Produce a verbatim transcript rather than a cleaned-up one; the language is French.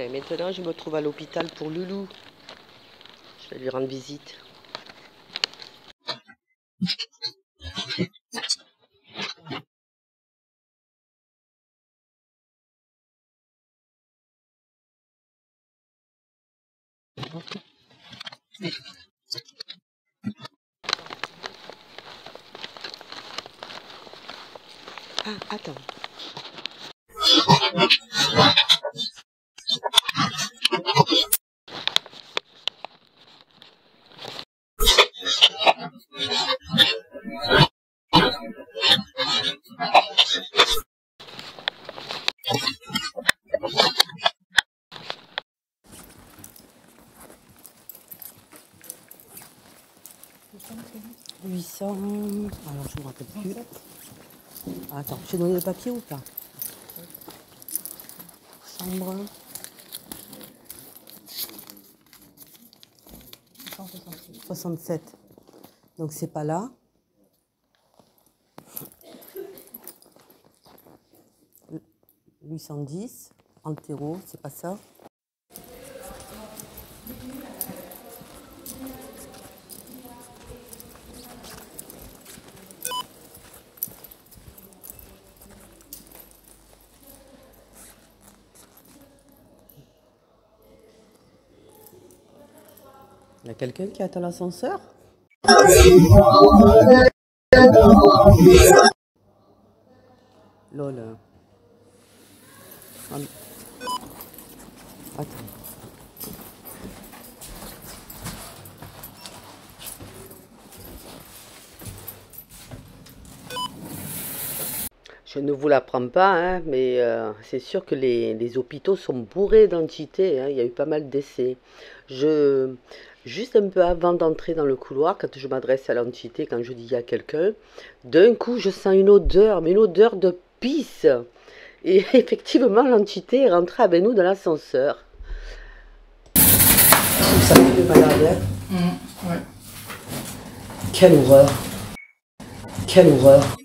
Et maintenant, je me trouve à l'hôpital pour Loulou. Je vais lui rendre visite. Ah, attends. huit cents... Alors, je me rappelle plus. Attends, j'ai donné le papier ou pas? Chambre... soixante-sept. Donc, c'est pas là. huit cent dix. Antéro, c'est pas ça. Il y a quelqu'un qui attend l'ascenseur? Lol. Attends. Je ne vous l'apprends pas, hein, mais euh, c'est sûr que les, les hôpitaux sont bourrés d'entités. Hein, il y a eu pas mal d'essais. Je, juste un peu avant d'entrer dans le couloir, quand je m'adresse à l'entité, quand je dis il y a quelqu'un, d'un coup je sens une odeur, mais une odeur de pisse. Et effectivement, l'entité est rentrée avec nous dans l'ascenseur. Ça fait de malade, hein. Mmh, ouais. Quelle horreur. Quelle horreur.